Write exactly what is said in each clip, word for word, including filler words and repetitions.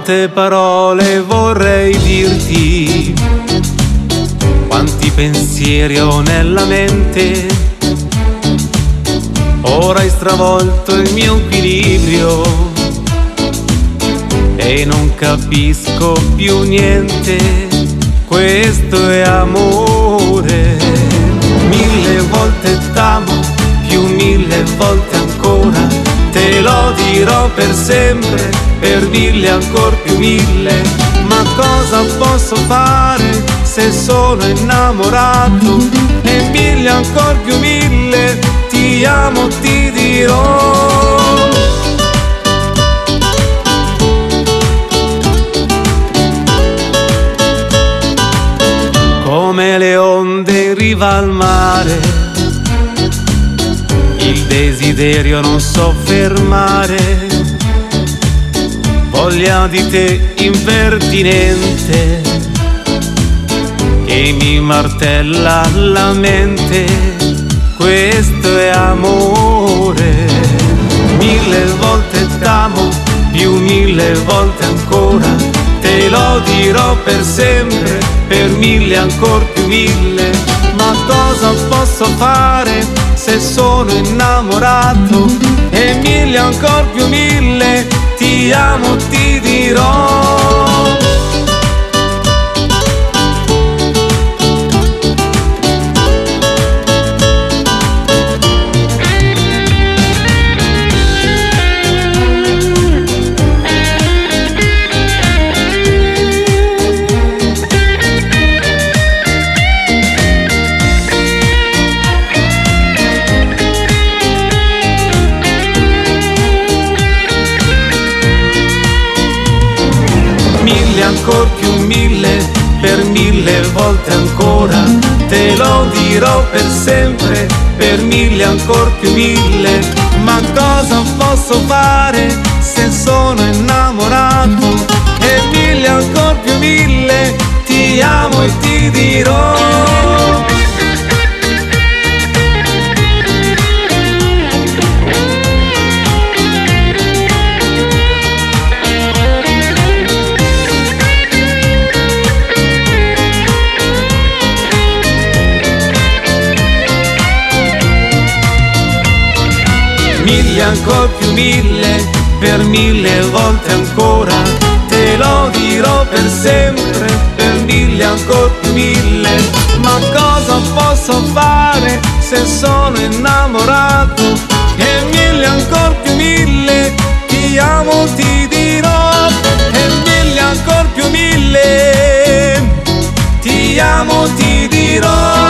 Quante parole vorrei dirti, quanti pensieri ho nella mente. Ora hai stravolto il mio equilibrio e non capisco più niente. Questo è amore. Mille volte t'amo, più mille volte ancora. Te lo dirò per sempre, per mille ancor più mille. Ma cosa posso fare se sono innamorato? E mille ancor più mille, ti amo, ti dirò. Come le onde in riva al mare, il desiderio non so fermare. Voglia di te impertinente che mi martella la mente. Questo è amore. Mille volte t'amo, più mille volte ancora. Te lo dirò per sempre, per mille ancor più mille. Ma cosa posso fare se sono innamorato? E mille ancor più mille, ti amo, ti dirò. Ancor più mille, per mille volte ancora. Te lo dirò per sempre, per mille ancor più mille. Ma cosa posso fare se sono innamorato? E mille ancor più mille, ti amo e ti dirò. Mille ancor più mille, per mille volte ancora. Te lo dirò per sempre, per mille ancor più mille. Ma cosa posso fare se sono innamorato? E mille ancor più mille, ti amo, ti dirò. E mille ancor più mille, ti amo, ti dirò.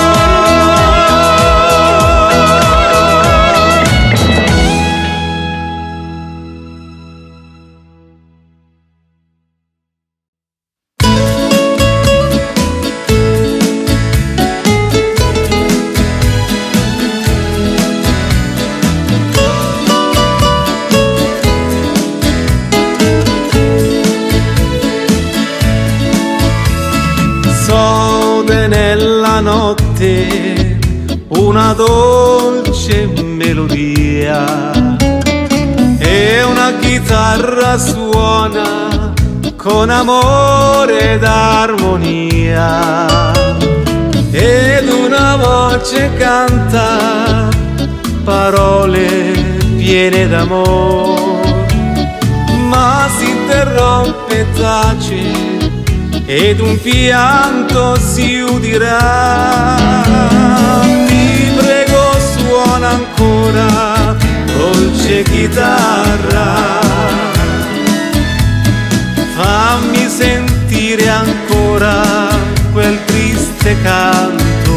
Nella notte una dolce melodia e una chitarra suona con amore ed armonia, ed una voce canta parole piene d'amor, ma si interrompe, tace ed un pianto si udirà. Ti prego, suona ancora, dolce chitarra, fammi sentire ancora quel triste canto.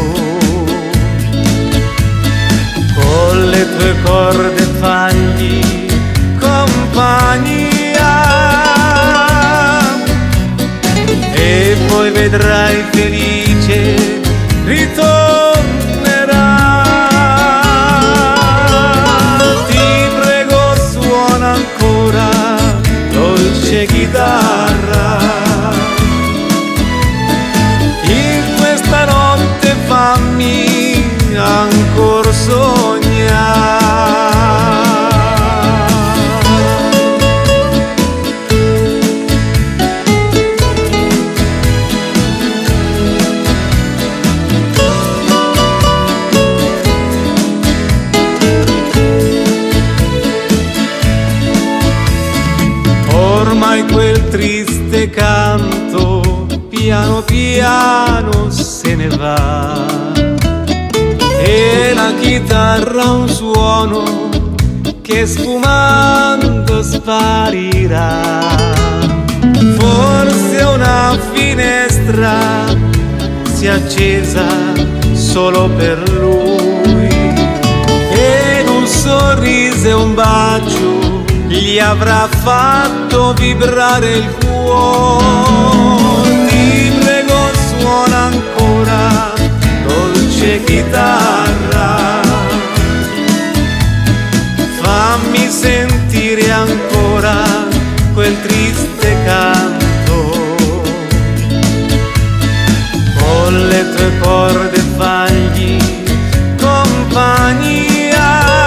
Con le tue corde fagli compagnia e poi vedrai felice ritornerà. Ti prego, suona ancora, dolce chitarra, in questa notte fammi ancor sognare. va. E la chitarra un suono che sfumando sparirà. Forse una finestra si è accesa solo per lui, ed un sorriso e un bacio gli avrà fatto vibrare il cuore. Ti prego, suona ancora, dolce chitarra, fammi sentire ancora quel triste canto. Con le tue corde fagli compagnia,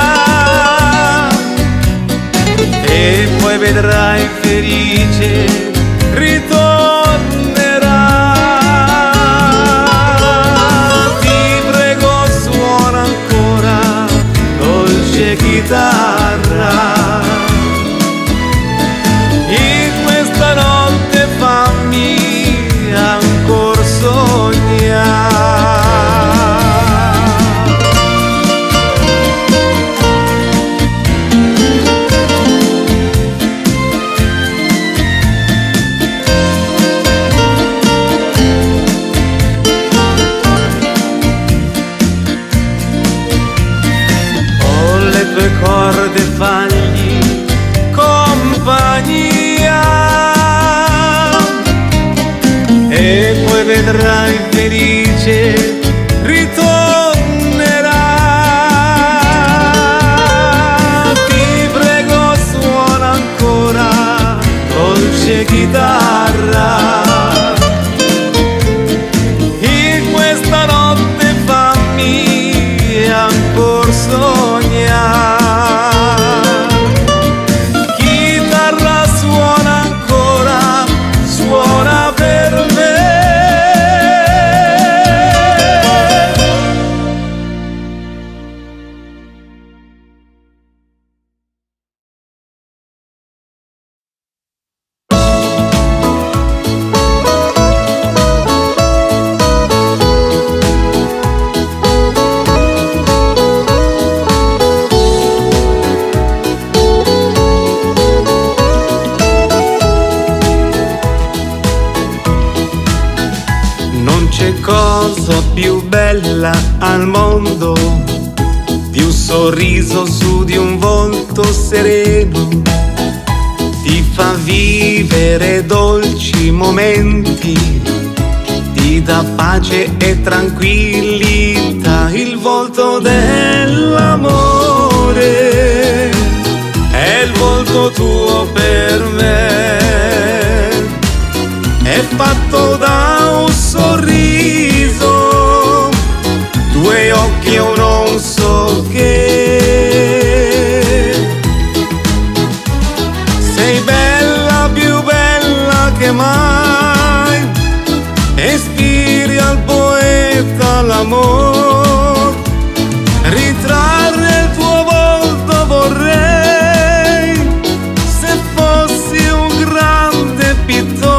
e poi vedrai felice ritornerà. Ti prego, suona ancora, dolce chitarra, in questa notte fammi ancora sognare. Corde fagli compagnia, e poi vedrai felice ritornerà. Ti prego, suona ancora, dolce chitarra, in questa notte fammi ancora sognare. Cosa più bella al mondo di un sorriso su di un volto sereno, ti fa vivere dolci momenti, ti dà pace e tranquillità. Il volto dell'amore è il volto tuo per me, è fatto da un sorriso, due occhi e un non so che. Sei bella, più bella che mai, ispiri al poeta l'amor, ritrarre il tuo volto vorrei, se fossi un grande pittore.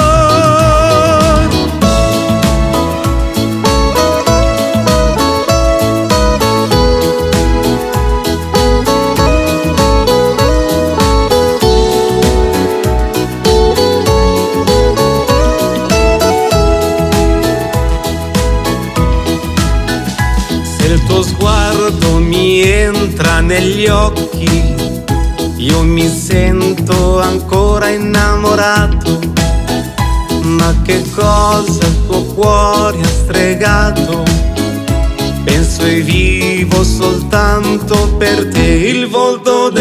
Mi entra negli occhi, io mi sento ancora innamorato, ma che cosa il tuo cuore ha stregato? Penso e vivo soltanto per te. Il volto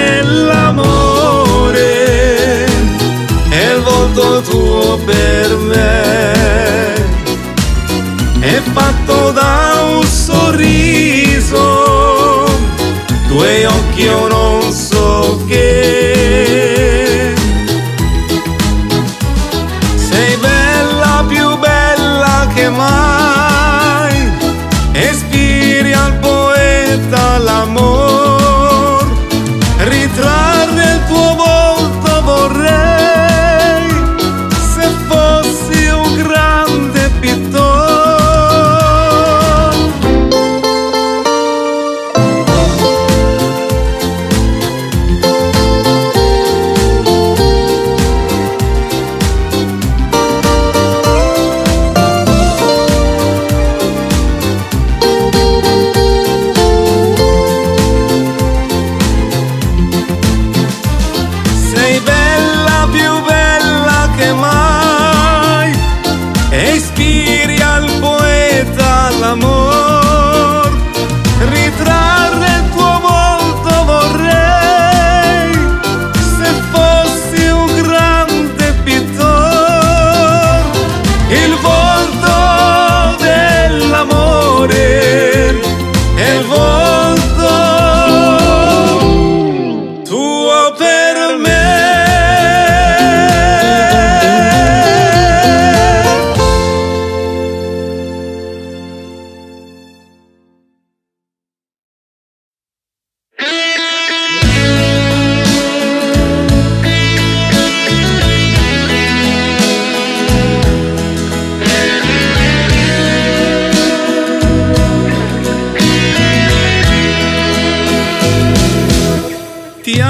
dell'amore è il volto tuo per me, è fatto da un sorriso, due occhi o non so che. Sei bella, più bella che mai, ispiri al poeta l'amor, ritrarre il tuo volto vorrei, se fossi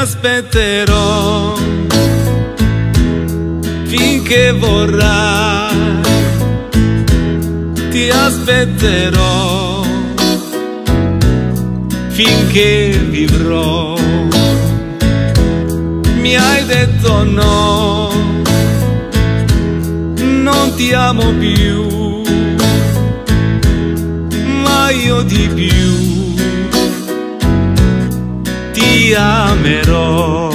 aspetterò finché vorrai, ti aspetterò finché vivrò. Mi hai detto no, non ti amo più, ma io di più ti amerò.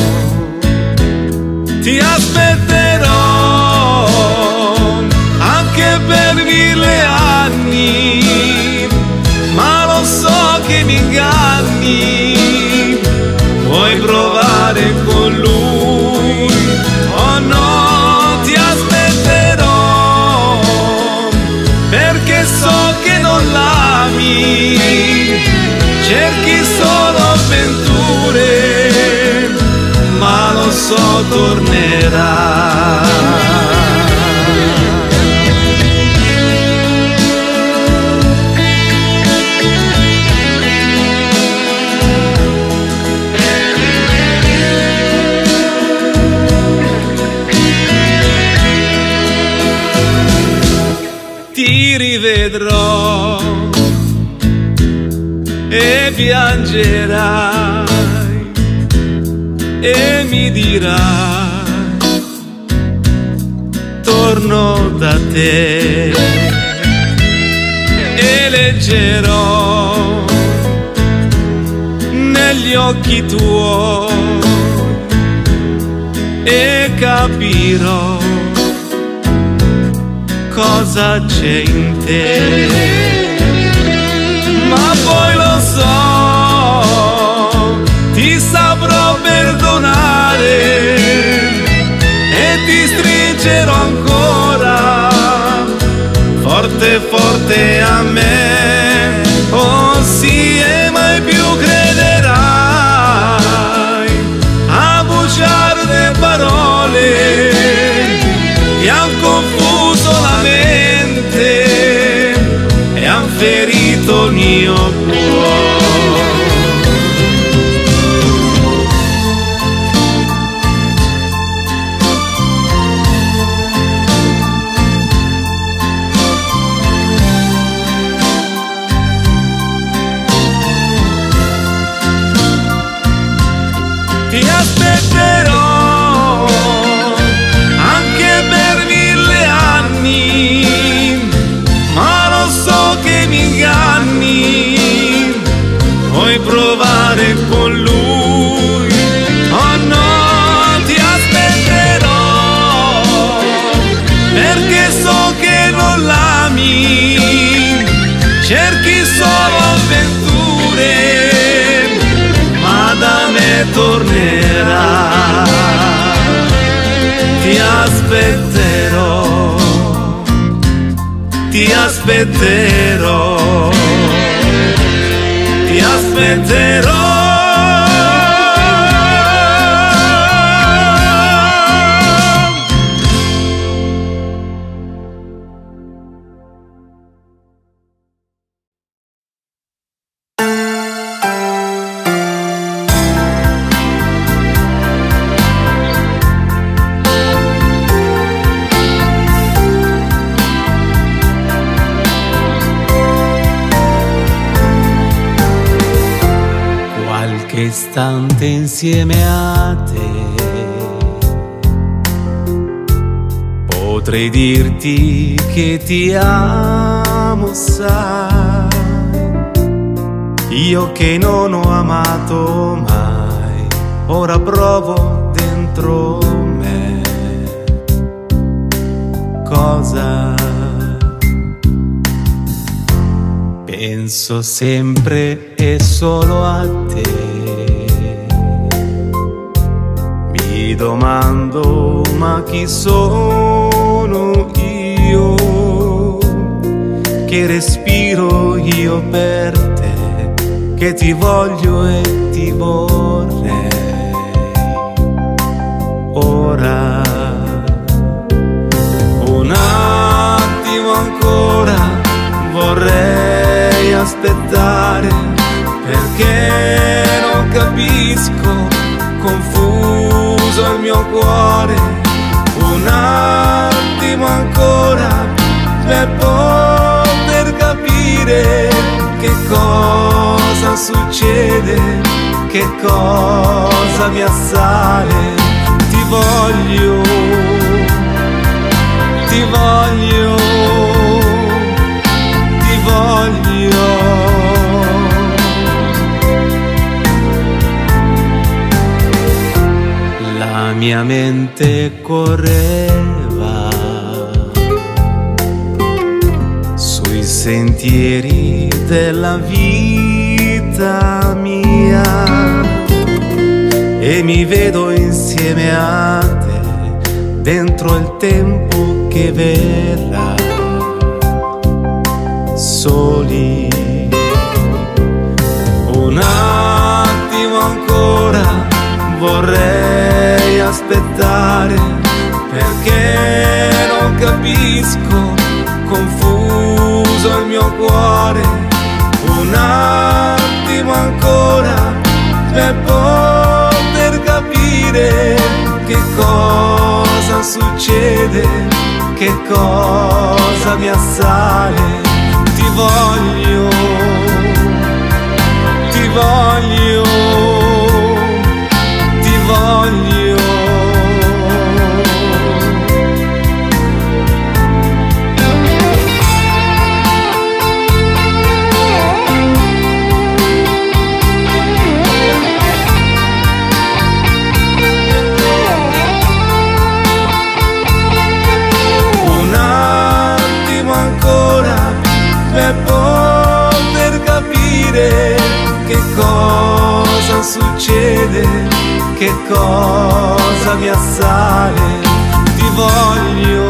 Ti aspetterò anche per mille anni, ma lo so che mi inganni. Vuoi provare con lui? Oh no, ti aspetterò perché so che non l'ami, cerchi solo avventure, ma lo so tornerà. Ti rivedrò e piangerai e mi dirai torno da te, e leggerò negli occhi tuoi e capirò cosa c'è in te. Ma poi lo so, ti saprò perdonare e ti stringerò ancora forte forte a me. Oh sì, e mai più crederai a bugiarde parole che han confuso la mente e han ferito il mio cuore. Ti aspetterò anche per mille anni, ma lo so che mi inganni. Vuoi provare con lui? Oh no, ti aspetterò perché so che non l'ami, cerchi solo avventure, ma da me tornerà. Ti aspetterò, ti aspetterò, ti aspetterò. Qualche istante insieme a te potrei dirti che ti amo, sai, io che non ho amato mai, ora provo dentro me cosa. Penso sempre e solo a te, mi domando ma chi sono io, che respiro io per te, che ti voglio e ti vorrei. Ora un attimo ancora vorrei aspettare, perché non capisco confuso il mio cuore, un attimo ancora per poter capire che cosa succede, che cosa mi assale. Ti voglio, ti voglio, ti voglio. La mia mente correva sui sentieri della vita mia e mi vedo insieme a te dentro il tempo che verrà. Soli un attimo ancora vorrei aspettare, perché non capisco, confuso il mio cuore, un attimo ancora per poter capire che cosa succede, che cosa mi assale. Ti voglio, ti voglio, ti voglio. Un attimo ancora per poter capire che cosa succede, che cosa mi assale. Ti voglio,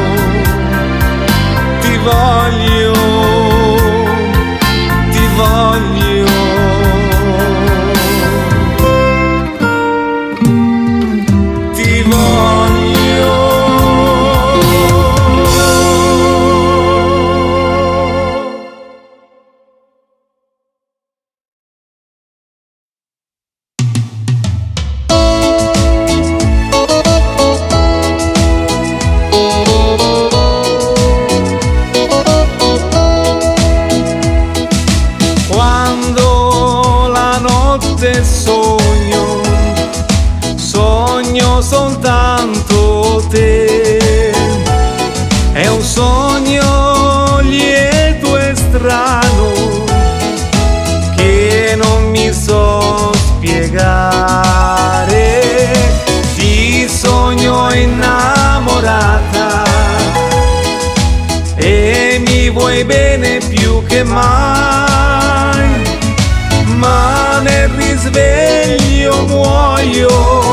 ti voglio, ti voglio. Ti voglio. Sogno, sogno soltanto te, è un sogno lieto e strano che non mi so spiegare. Ti sogno innamorata e mi vuoi bene più che mai, ma nel risveglio muoio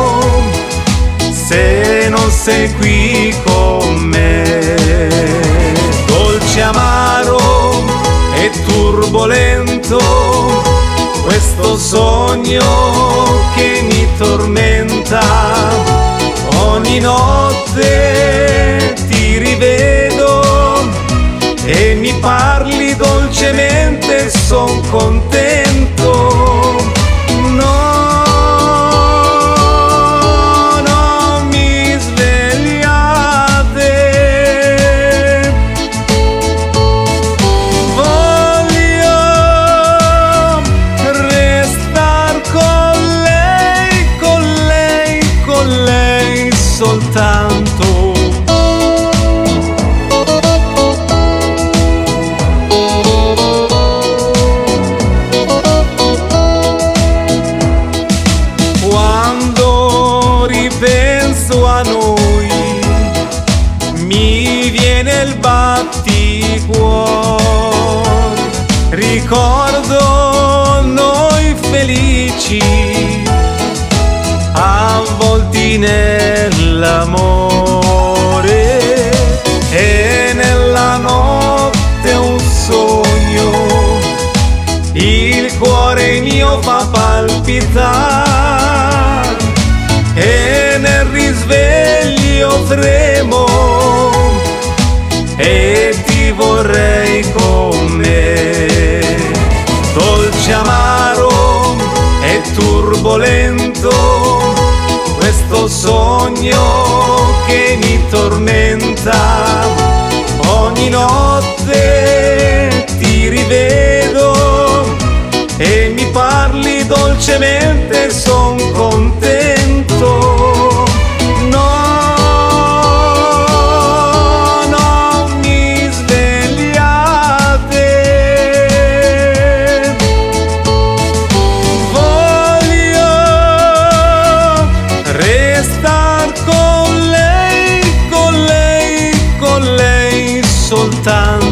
se non sei qui con me. Dolce amaro e turbolento questo sogno che mi tormenta, ogni notte ti rivedo e mi parli dolcemente, son contento. No, non mi svegliate, voglio restar con lei, con lei, con lei soltanto. Penso a noi, mi viene il batticuor, ricordo noi felici, avvolti nell'amore, e nella notte un sogno, il cuore mio fa palpitare, e nel risveglio tremo e ti vorrei con me. Dolce amaro e turbolento questo sogno che mi tormenta. Ogni notte ti rivedo e mi parli dolcemente, son contento. No, non mi svegliate, voglio restar con lei, con lei, con lei soltanto.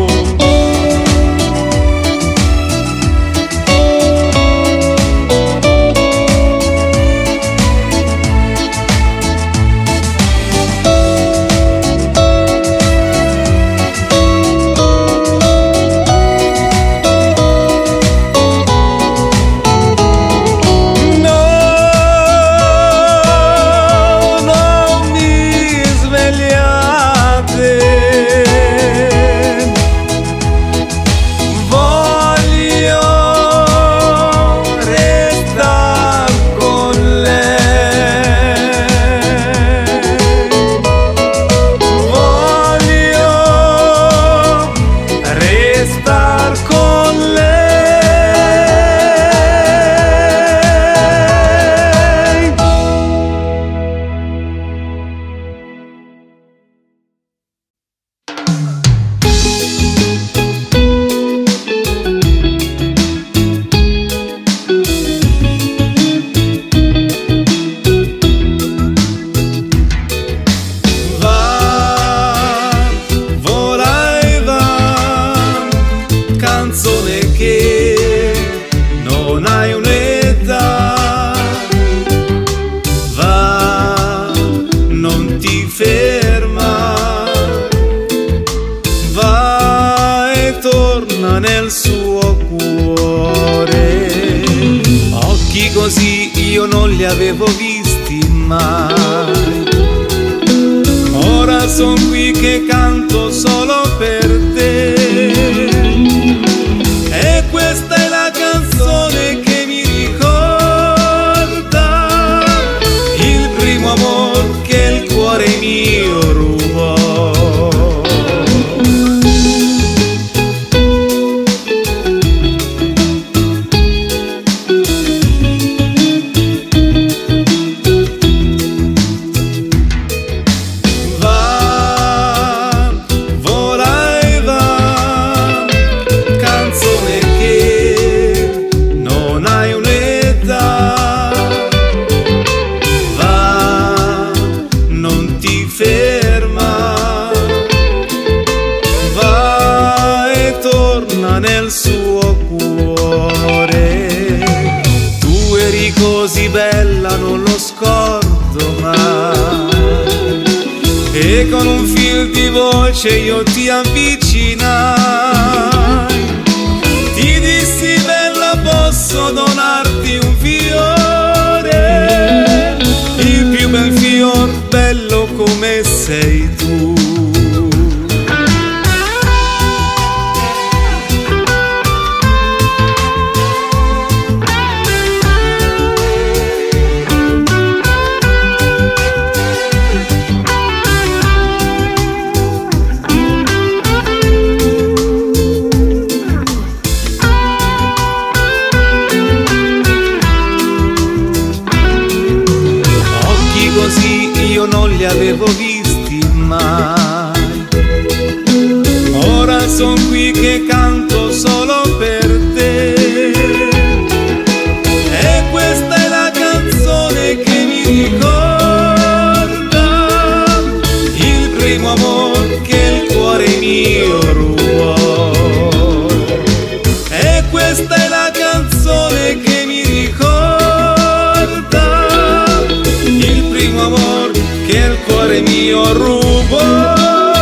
Nel suo cuore, occhi così io non li avevo visti mai. Ora son qui che canto solo per te, e questa è la canzone che mi ricorda il primo amor che il cuore mio rubò. Nel suo cuore, tu eri così bella, non lo scordo mai, e con un fil di voce io ti avvicinai. Ti dissi bella, posso donarti un fiore, il più bel fior bello come sei tu. Io non li avevo visti mai. Ora son qui che canto solo per te, e questa è la canzone che mi ricorda il primo amor che il cuore mio rubò. E questa è la canzone che mi ricorda il primo amor che il cuore mio rubò.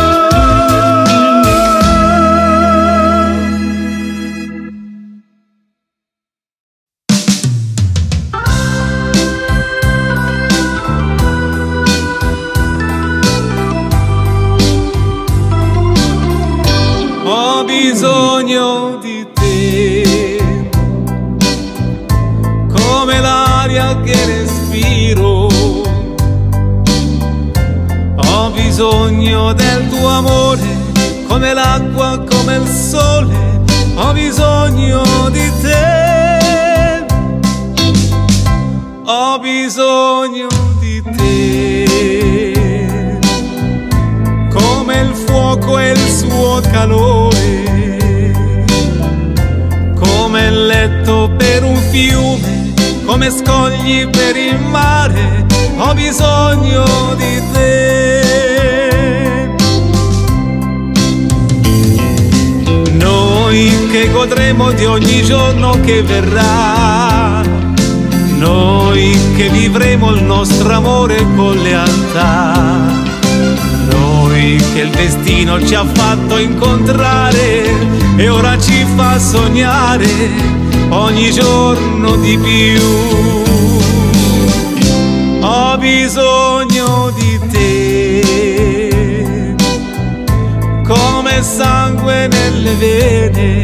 Ho bisogno di te, come l'aria che respiro. bisogno del tuo amore, come l'acqua, come il sole, ho bisogno di te, ho bisogno di te, come il fuoco e il suo calore, come il letto per un fiume, come scogli per il mare, ho bisogno di te. Noi che godremo di ogni giorno che verrà, noi che vivremo il nostro amore con lealtà, noi che il destino ci ha fatto incontrare e ora ci fa sognare ogni giorno di più. Ho bisogno di te, come sangue nelle vene,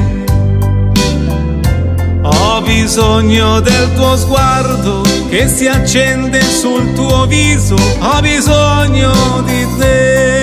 ho bisogno del tuo sguardo che si accende sul tuo viso, ho bisogno di te.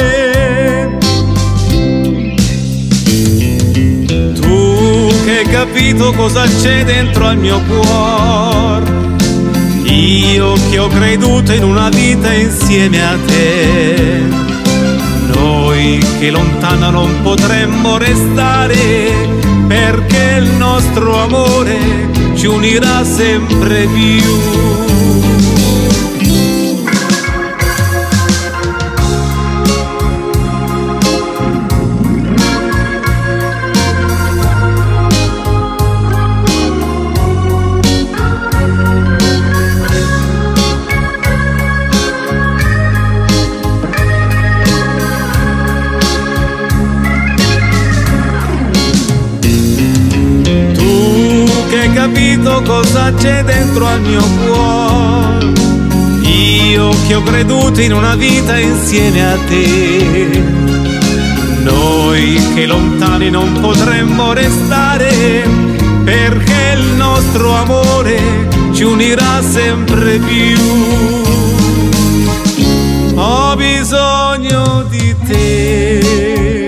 Tu che hai capito cosa c'è dentro al mio cuore, io che ho creduto in una vita insieme a te, noi che lontano non potremmo restare, perché il nostro amore ci unirà sempre più. Capito cosa c'è dentro al mio cuore, io che ho creduto in una vita insieme a te, noi che lontani non potremmo restare, perché il nostro amore ci unirà sempre più. Ho bisogno di te,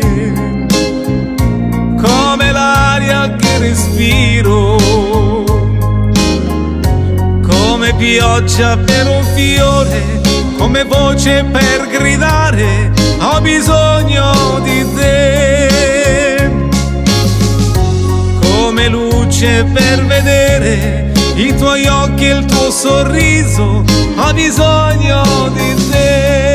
come l'aria che respiro, come pioggia per un fiore, come voce per gridare, ho bisogno di te, come luce per vedere i tuoi occhi e il tuo sorriso, ho bisogno di te.